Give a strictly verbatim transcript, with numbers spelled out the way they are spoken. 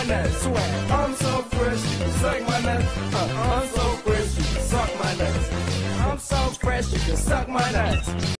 nuts. Swag. I'm so fresh, you can suck my nuts. Uh, I'm so fresh, you can suck my nuts. I'm so fresh, you can suck my nuts.